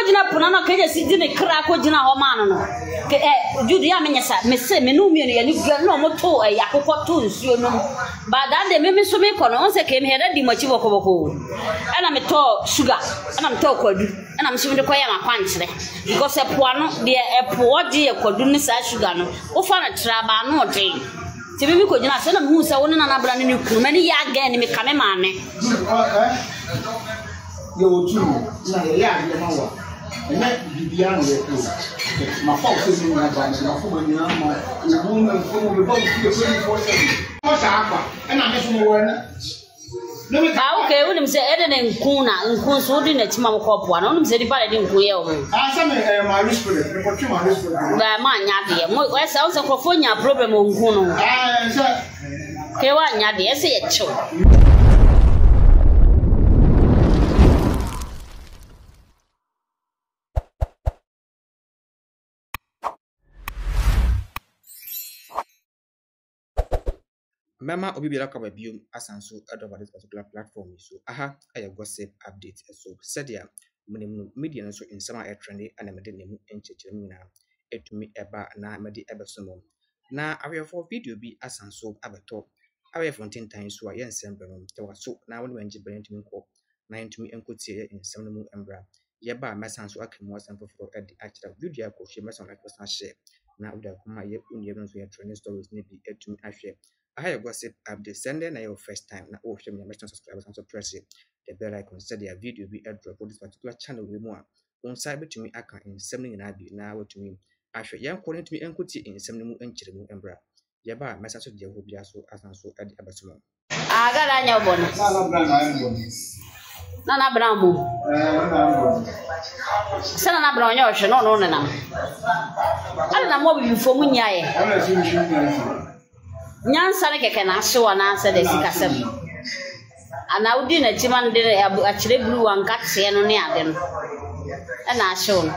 jina puna no keje si dine kra ko jina ho man no ke Judy ya menyesa me se me no mienu ya ni gura no moto yakokọ to nsuo no ba da de me so me kono on se ke me heda di machi boko ana me to sugar ana me to kwadu ana me shimde koya ma kwankyere because epo no de epo oje kwadu ni sa sugar no wo fa na traba no odin ti me ko jina se na me hu se wo na na bra ni kuru me ni ya ga ni me kame maame yo tu na ya ma wa ena bibia no ye ko ma fa o se ni na ba ma fa ni na ma wo na ko mo be ba ki de 24/7 ko sa akwa ena me so mo wo na okay unim se ede nkun so di na chima mo kopo na unim se di pale di nkun ye o sa me ma respect me ko twi ma respect ba ma nya de mo we se o se ko fo nya problem o nkun no sa ke wa nya de ese ye chew Mama obi bi rakaba biom asanso adoba this particular platform so aha aye gossip update so said ya munemu media no so insama air trendy ana mede nemu enchechemu na etumi eba na mede ebesomo na awefo video bi asanso abeto awefo ntentan so aye nsembere no te waso na woni wanje brentimi ko na entumi enkotie nsem no mu embra ye ba mesanso akamu asanfo fro edi achira video ko hwe mesan like person share na uda kuma ye unye no so ye trending stories ne bi etumi ahwe I gossip update send na your first time na oh share me subscribers and so press the bell icon so their video be airdrop for this particular channel we more on side between aka in semning na bi na what me ahwe yan ko ntumi enkuti in semning mu enkyere mu embra ye ba message so de ho bia so asanso ade abasomo aga la nya obono na bra mo sana na bra onyo hwe no na ala na mo bi fo mu nyae nyansa ne keke na ahwe na asa de sikasem ana udi na chiman de achire blu wanka tse no ne ade no na ahwe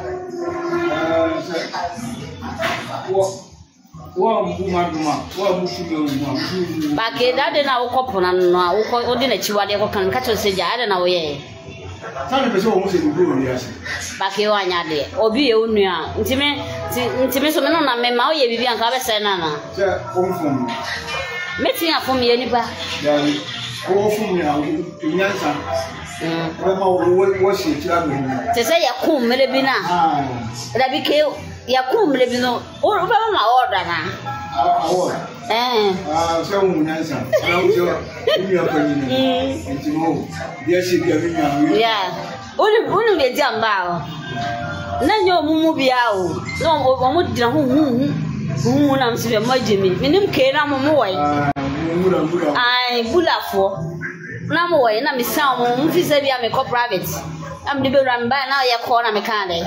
wa mbumaduma wa mushugema ba ke dade na ukopo na no uko odi na chiwade ko kan ka to se ja ade na wo ye tani pese wo mo se dugo ni ase ba ke wanya de obi ye unu a ntime so me no na me ma wo ye bibi anka be se na na se o fun meti afom ye ni ba ya o fun ya nyansa o ma wo se tira do ni te se ya kum mere bi na da bi ke ya kum mere bi no o ba ma order na award se wo nyansa na wo se ni ya pa ni ntimo dia se bia mi nya ya unu be di amba o na nyo mumu bia o no o mo dina hu na msibe majimi minim ke na mo wai ai bulafo na mo wai na misa mo mfise bia me ko private am de be ran ba na ye ko na me kan de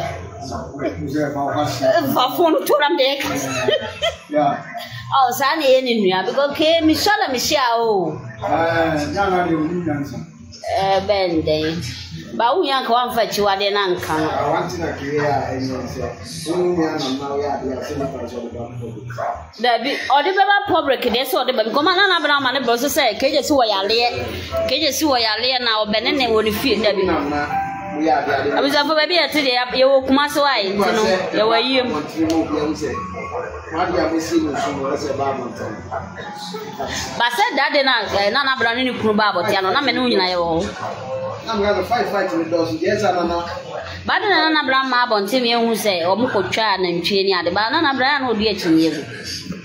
fa phone to ram de ya oh sa ni eni nua because ke mi shala mi sha o na na de uni nyansa bende ba unya ka wan fa chiwade na nka no awanti na kiria enyense unu ya na ma ya ya se ni pa so ba Dabi odi beba public de so odi beba koma na bra ma ne bro so say keje si wo yale na obene ne woni fie dabi abuza fo baby ati de ye wo kuma so ai tino ye wa yiem ba se dade na bra ni kunu ba aboti ano na me ne nyina ye wo I'm going to fight with those. Yes, I know. But na bra ma abonti me hu se o mko twa na ntwe ni ade ba na bra na odi akinye gu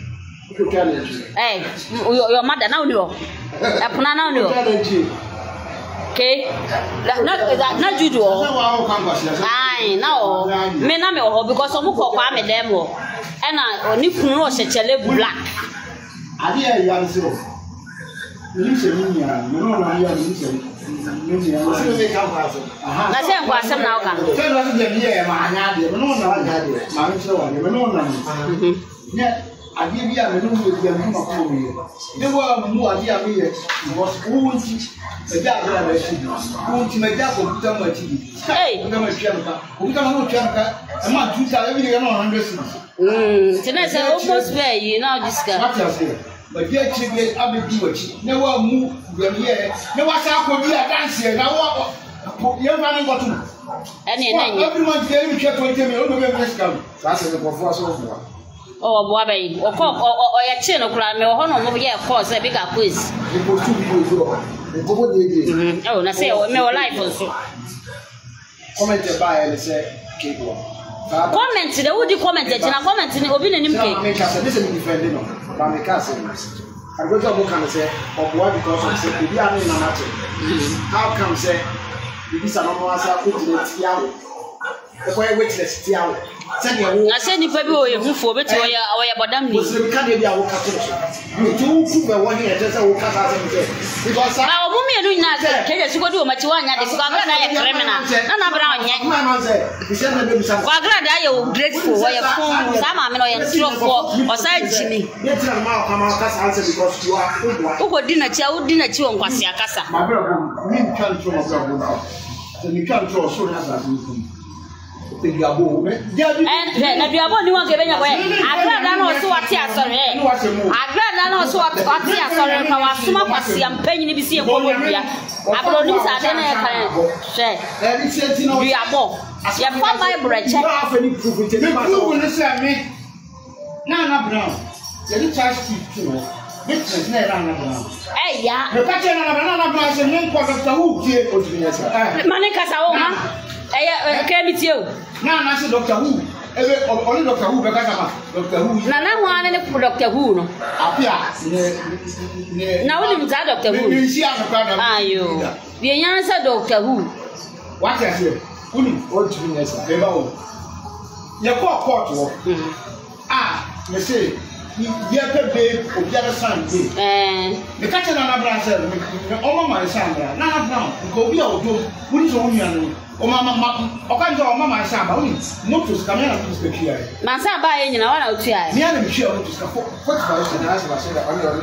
your mother now no apuna now no okay na judo ai now me na me ho because o mko kwa me dem ho e na oni kunu o chechele black ade ya yan siro ni se ni ya no na ya ni se na se kwa asem na oka se no se de ye ma anya de no na anya de ma nche wa de no na ni ade bi a me no mo de ma ko mi de wa mu ade a me ye because wonti e da bra na shi wonti me da computer ma ti na ma twa nka computer ma no twa nka e ma tuta e bi de na 100 cedis tina se almost where you know this guy what you say but dia chibe abedi wachi na wa mu gamiye na wa sa ko dia dance na wa ye ma ngo tu Everyone getting me 20 million. No, that's the performance of one. Oh, boy, or your chin or cry me or honor over here, of course, a bigger quiz. Oh, I say, no life also. Commented by and say, comment, the would you comment it? And I comment in the opinion. This is defending my cousin. I go to a book and say, of what because I said, we are in a matter. How come say, this is a normal answer to the Tiao? The way witness Tiao. I said, if I who for better, I about them. We can't be our catch. You do the one here, just a woman. Because our woman doing that, tell us to go to much one at the Squadron. I am criminal. None of Brown yet. Well, glad I am grateful for your phone. Some are in stroke or side Jimmy. Who dinner chew on Quasiacasa? My brother, we can't throw you can't throw so as and then you are one you want giving away. I'd rather know so what tears sorry. I'd rather know so what tears sorry. Our summer was and penny be seen over here. I brought this at any share. We are more. You have found my bread. You have any proof with me. Nana Brown. You didn't charge you. Business never Brown. Hey, yeah. The catcher and Banana Brown and one quarter of the hook. Manicasa. I came with you. Now, I said Doctor Who. Only Doctor Who, Doctor Who. Nana one and Doctor Who. Now, we got Doctor Who. Are you? The answer, Doctor Who. What I say? What to be as a you call court. Ah, you say. You have a babe of the other son. The catcher and a branch said, oh, my son, Nana Brown, go be out to who is only. Oh, Mamma, Okanjo, Mamma, Samba, Motus, Camera, Massa by any one out here. Me and Michelle, what I said,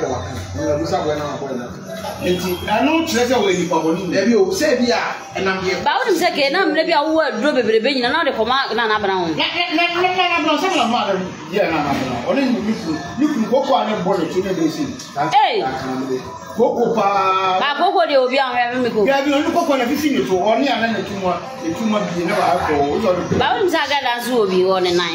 I know treasure when you probably never you say, yeah, and I'm here. Bound to say, I'm maybe a word, drop it, being another command, Nana Brown. Yeah, only you can go on a bonnet to the basin. Hey! Coco, Coco, they will be on every go. Yeah, you look on everything to only another 2 months. You know, Bounds are that will be on a 9.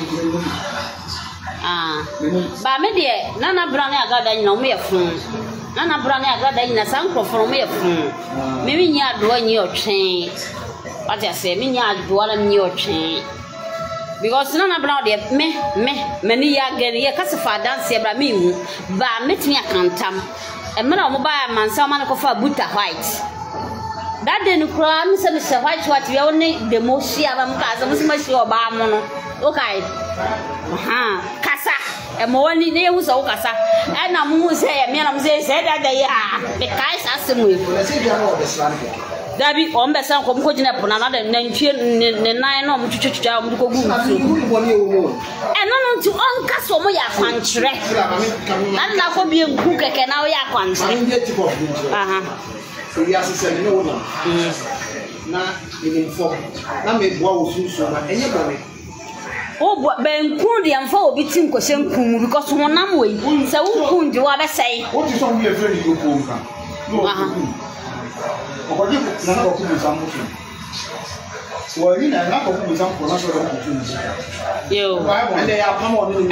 Ah, but maybe Nana Brown, I got that no mere phone. Nana Brown, I got that in a sample from mere phone. Maybe you are doing your chain. What I say, me, you are doing your chain. Because Nana Brown, me, many are getting a cassified dance here, but me, but meet me a cantam. A man of mobile man, someone of a Buddha white. That didn't cry, Mr. White, what we only the most she have a much your barmono. Okay. Casa, a more than they was Ocasa. And I'm who say, a man said that they are the guys asked him with. That be on the sound of Cogina Ponana and 9 of Church down to go. And on to Uncastle Moya country. And now for being cook, I can now ya country. So he has said, no, now in inform. Now make what so anybody. Oh, but Ben Kundian for between Kosenkum because one way. So who do I say? What is on your friend you go? Or you put none of some motion. So I didn't have to put some for natural opportunity. You and they are come on. And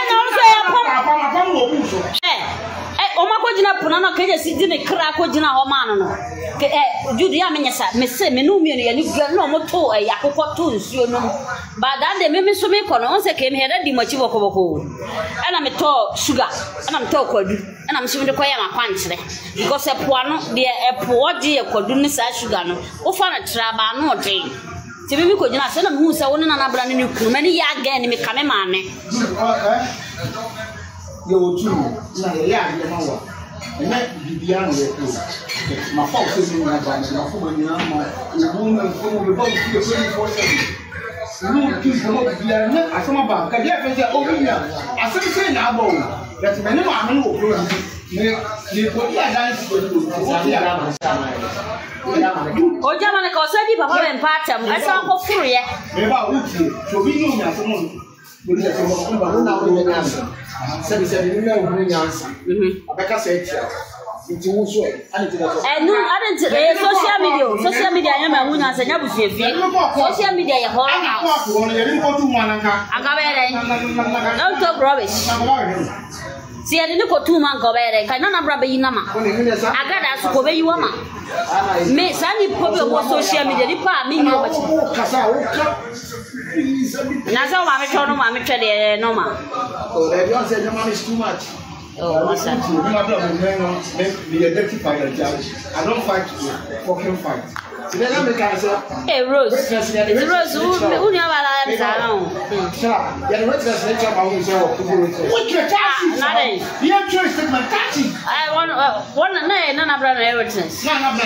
also, Omacogina Punana Kaja sit in a cracogina or man. Judy Aminasa, Miss Menumi, and you get no more to a Yacotus, you know. But then the Mimis to make on once I came here, the Machivo Cobo. And I'm a tall sugar, and I'm talking, and I'm showing the Koyama country. Because a puano, dear, a poor dear Codunis Ashugano, or fan a traba, no day. Tibi ko jina se na mu se wona na bra ne kuru mani ya ga ni me kame maame yo tu na ya ya ma wa na bibia no ye ko ma fa o se ni na ba na fo ma ni na ma u na fo mo be ba ku se ni fo se ni ki ko mo bibia na asoma ba ka dia fe se o wi ya asem se na ba o ya ti me ni ma no o pro ni ko ya dance ko ni o ya ma sa ma o jamana ko se bi papa ben patam asa ko furu ye me ba wuti so bi no nya so mo ni se mo ba na o nya se bi se bi no nya nya abeka se tia Nti wo so ani ti da so. No, I didn't social media I am a woman as a never see social media ya ho. Don't talk rubbish. See, I didn't go 2 months over there. Can not rubber in Nama. I got us to obey you, Mama. May Sandy problem was social media. The part mean you. That's all I'm told him. I'm telling no man. Oh, they don't say the money is too much. Oh, what's that? I don't fight fucking fight. Hey, Rose. Rose, who never lives around? I want none of brother inheritance.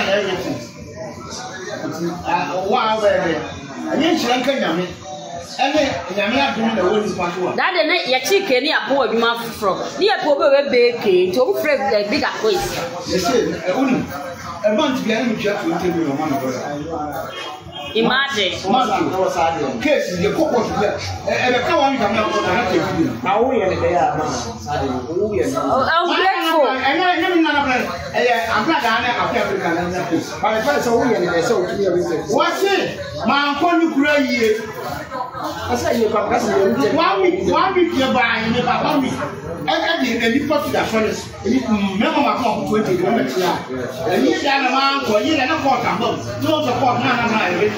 That the night your chicken near poor you mouth from. Near poor baby to frame the bigger place. A month behind me, just to interview your man. Imagine. Case the couples there. And the car come out. Now we are there. I'm grateful. And I never I'm glad I African. My friends are we and so clear. What's it? My uncle gray. I say you come back. 1 week you buy me about 1 week. And you put to the furnace. Remember 20 minutes. And you got a man for you and a quarter. No support, none.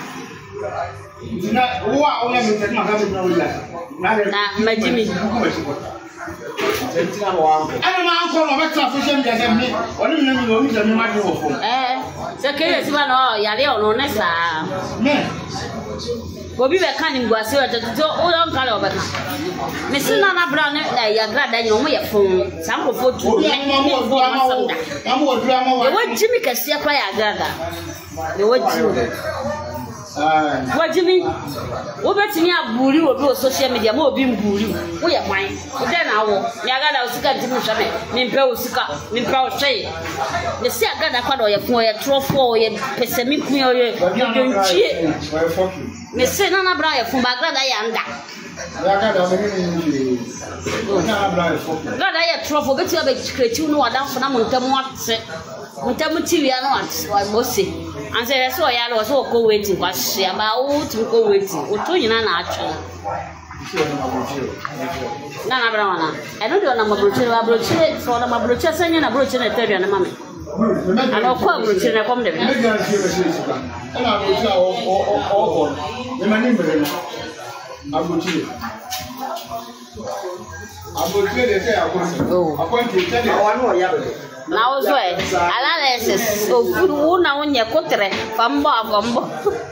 Who are only having my Jimmy. I don't know how to social media. What do you know? Bobi be kan ngwa se o to o don kala obeka me se na na bra na ya gra da nyo mo ye fon sankofo tu me fo masanda e wo jimi kase kwa ya gra da e wo jimi wo jimi wo betini aburi wo bi social media mo obi mburi wo ye kwan o de na wo ya gra da o sika ntimi hwe me mpe o sika me mpe o hwe me se gra da kwa do ye fon ye trofo ye pesemi kun ye nchie me say na bra ye fun ba gra da ya nda gra da ye trofo beti ba kreti no wadan fo na montamu ate montamu tv ya no ate wa mo se an say so ya lo so ko waiting kwa hia ba o tu ko waiting o to nyina na atwe na bra wana I don't do na mabrochire so na mabrochire sanya na brochire na tedua na mame ano kwa brochire na kom de na now so analysis so good una onye kotere fambo afambo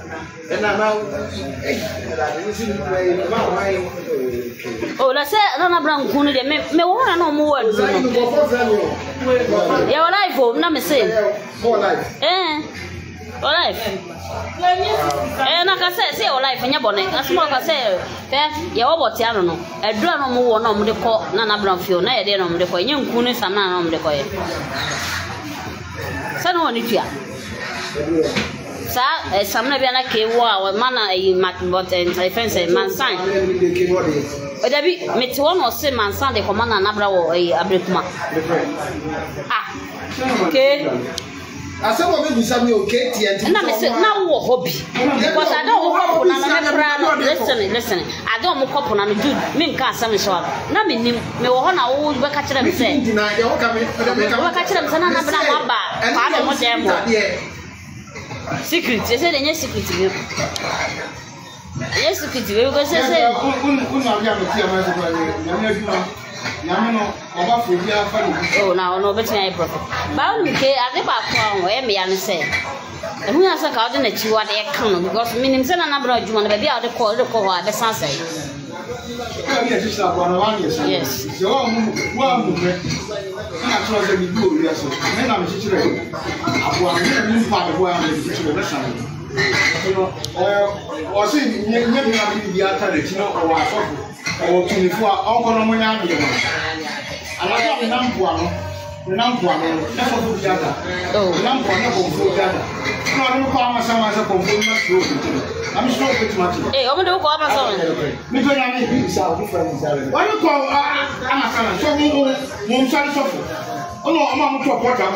oh la say na bra nkunu de me wona na mo word no ya life o na me say life na ka say life nya bone asmo ka say ya wo bote ano no adura no mo wo na mo de ko na bra fio na ye de no mo de ko nya nkunu sam na no mo de ko ye sa no ni tua sa samna bia na ke wo a mana e matbot and defense mansan o dabi meti wo no se mansan de komana na bra wo e abrekuma ke asa wo be bisa mi okay TNT na me say na wo hobby because I don't wo na na bra listen I don't mo kopo na me dude me nka asam so na me nim me wo ho na wo be ka kire me say wo ka kire me say na bra mo ba pa de mo dem secret they say they secret me yes secret we go say oh now no better I profit ba me ke ade ba kwa o e me ya ne say e hu ya say ka ode na chi wa de kan no because minim say na bra adwuma na ba bia ode ko ho a be san say yes hey, I'm going to go Amazon. Oh no, I'm not talking about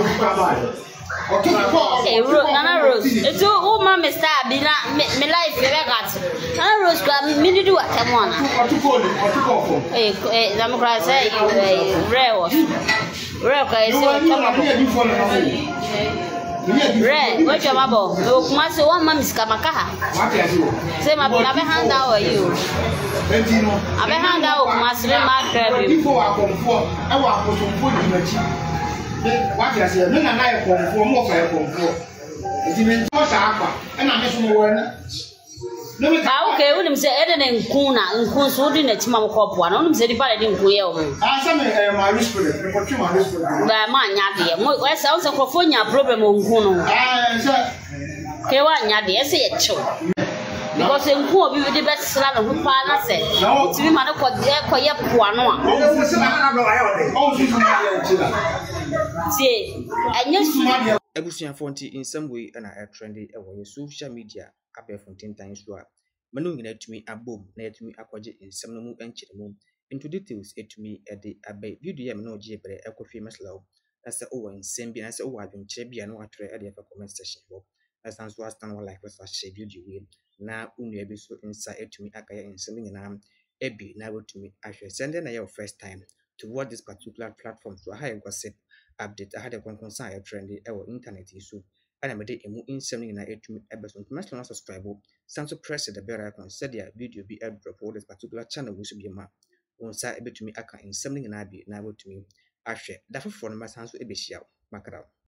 Nana Rose. It's all my Mr. Bila, me life, Nana Rose, me do what I want. I'm going to say, rare. Red, what's your mabble? Look, Master, one mam's Kamakaha. Say, my brother, hand out you. I've hand out Master Mark before I come for. I want to put in the cheap. What I said, then I come for more fire come for. It's even and I'm just more. Okay, wouldn't say Eden and Kuna and Kun's holding a Timam Cop one. Only said if I didn't go. I some my respect, my respect. Man, Yadi, what sounds of California problem on Kuno. Kewan Yadi, I say it true. Because in Kuno, we were the best son of Pana said. No, to be man of what they're quite one. See, and yes, Ebusuafo nti in some way na trendy ewo social media abefo 10 times so a manu nyina atumi abom na atumi akwaje nsem no mu enkyeremu into details atumi ede abai video ya me no je bere ekofie meslaw na se owo nsem bi na se owo adwenkyere bi na watre ede fa comment section ho na san so stand one like let's share video we na unua bi so insa atumi akaya nsem nyina ebi na wotumi ahwe send na your first time to watch this particular platform so how you gossip update. I had a concern trendy our internet issue and I made a mu insem na etumi ebeso must not subscribe stand to press the bell icon said the video be a drop for this particular channel we should be ma on side ebetumi aka insem na bi na wotumi ahwe da for no masanso ebehia makara